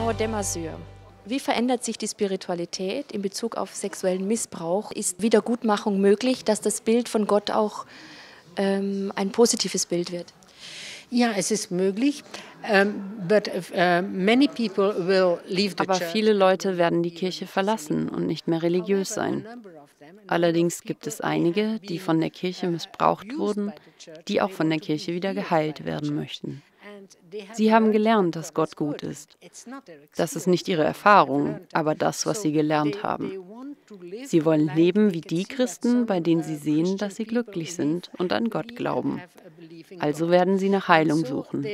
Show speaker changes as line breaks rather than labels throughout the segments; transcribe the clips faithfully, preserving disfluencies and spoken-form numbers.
Frau Demasure, wie verändert sich die Spiritualität in Bezug auf sexuellen Missbrauch? Ist Wiedergutmachung möglich, dass das Bild von Gott auch ähm, ein positives Bild wird?
Ja, es ist möglich, um, but uh, many people will leave the
Aber
church.
viele Leute werden die Kirche verlassen und nicht mehr religiös sein. Allerdings gibt es einige, die von der Kirche missbraucht wurden, die auch von der Kirche wieder geheilt werden möchten. Sie haben gelernt, dass Gott gut ist. Das ist nicht ihre Erfahrung, aber das, was sie gelernt haben. Sie wollen leben wie die Christen, bei denen sie sehen, dass sie glücklich sind und an Gott glauben. Also werden sie nach Heilung suchen.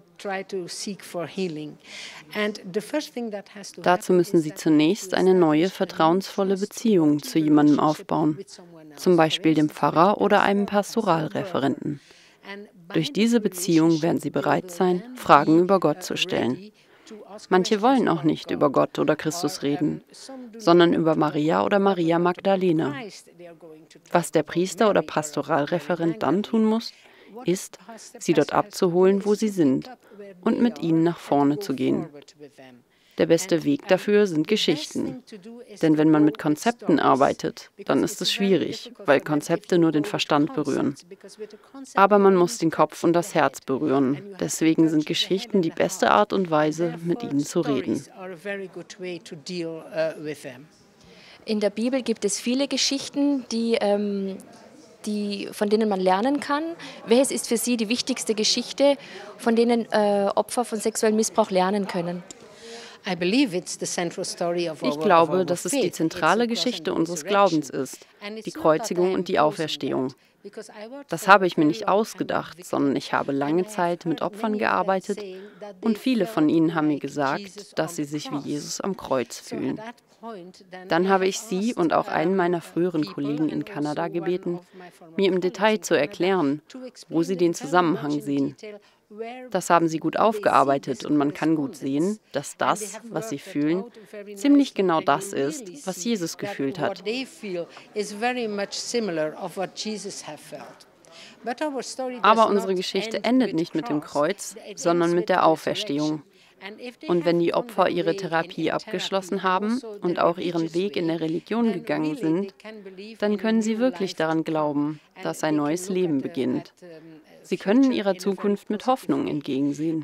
Dazu müssen sie zunächst eine neue, vertrauensvolle Beziehung zu jemandem aufbauen, zum Beispiel dem Pfarrer oder einem Pastoralreferenten. Durch diese Beziehung werden sie bereit sein, Fragen über Gott zu stellen. Manche wollen auch nicht über Gott oder Christus reden, sondern über Maria oder Maria Magdalena. Was der Priester oder Pastoralreferent dann tun muss, ist, sie dort abzuholen, wo sie sind, und mit ihnen nach vorne zu gehen. Der beste Weg dafür sind Geschichten. Denn wenn man mit Konzepten arbeitet, dann ist es schwierig, weil Konzepte nur den Verstand berühren. Aber man muss den Kopf und das Herz berühren. Deswegen sind Geschichten die beste Art und Weise, mit ihnen zu reden.
In der Bibel gibt es viele Geschichten, die, ähm, die, von denen man lernen kann. Welches ist für Sie die wichtigste Geschichte, von denen äh, Opfer von sexuellem Missbrauch lernen können?
Ich glaube, dass es die zentrale Geschichte unseres Glaubens ist, die Kreuzigung und die Auferstehung. Das habe ich mir nicht ausgedacht, sondern ich habe lange Zeit mit Opfern gearbeitet und viele von ihnen haben mir gesagt, dass sie sich wie Jesus am Kreuz fühlen. Dann habe ich sie und auch einen meiner früheren Kollegen in Kanada gebeten, mir im Detail zu erklären, wo sie den Zusammenhang sehen. Das haben sie gut aufgearbeitet und man kann gut sehen, dass das, was sie fühlen, ziemlich genau das ist, was Jesus gefühlt hat. Aber unsere Geschichte endet nicht mit dem Kreuz, sondern mit der Auferstehung. Und wenn die Opfer ihre Therapie abgeschlossen haben und auch ihren Weg in der Religion gegangen sind, dann können sie wirklich daran glauben, dass ein neues Leben beginnt. Sie können ihrer Zukunft mit Hoffnung entgegensehen.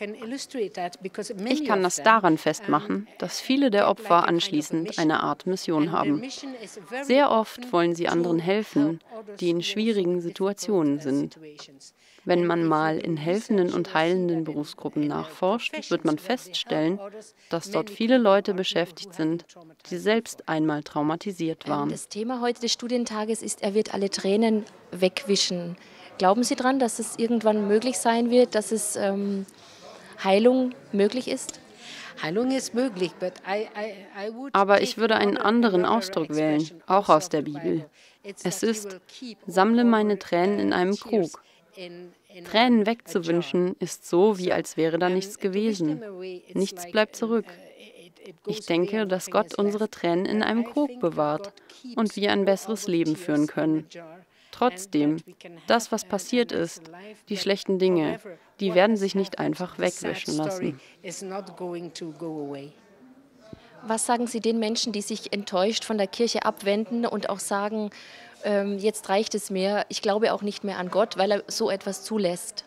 Ich kann das daran festmachen, dass viele der Opfer anschließend eine Art Mission haben. Sehr oft wollen sie anderen helfen, die in schwierigen Situationen sind. Wenn man mal in helfenden und heilenden Berufsgruppen nachforscht, wird man feststellen, dass dort viele Leute beschäftigt sind, die selbst einmal traumatisiert waren.
Das Thema heute des Studientages ist, er wird alle Tränen wegwischen. Glauben Sie daran, dass es irgendwann möglich sein wird, dass es ähm, Heilung möglich ist?
Heilung ist möglich,
aber ich würde einen anderen Ausdruck wählen, auch aus der Bibel. Es ist, sammle meine Tränen in einem Krug. Tränen wegzuwünschen ist so, wie als wäre da nichts gewesen. Nichts bleibt zurück. Ich denke, dass Gott unsere Tränen in einem Krug bewahrt und wir ein besseres Leben führen können. Trotzdem, das, was passiert ist, die schlechten Dinge, die werden sich nicht einfach wegwischen lassen.
Was sagen Sie den Menschen, die sich enttäuscht von der Kirche abwenden und auch sagen, ähm, jetzt reicht es mir, ich glaube auch nicht mehr an Gott, weil er so etwas zulässt?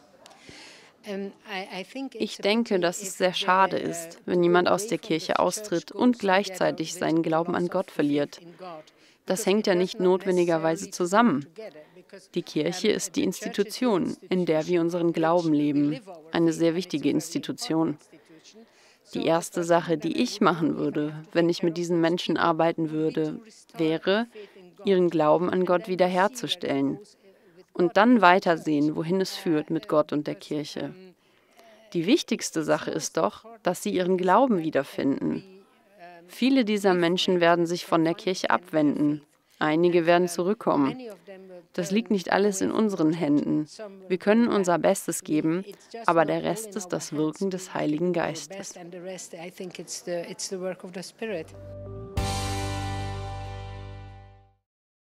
Ich denke, dass es sehr schade ist, wenn jemand aus der Kirche austritt und gleichzeitig seinen Glauben an Gott verliert. Das hängt ja nicht notwendigerweise zusammen. Die Kirche ist die Institution, in der wir unseren Glauben leben, eine sehr wichtige Institution. Die erste Sache, die ich machen würde, wenn ich mit diesen Menschen arbeiten würde, wäre, ihren Glauben an Gott wiederherzustellen und dann weitersehen, wohin es führt mit Gott und der Kirche. Die wichtigste Sache ist doch, dass sie ihren Glauben wiederfinden. Viele dieser Menschen werden sich von der Kirche abwenden. Einige werden zurückkommen. Das liegt nicht alles in unseren Händen. Wir können unser Bestes geben, aber der Rest ist das Wirken des Heiligen Geistes.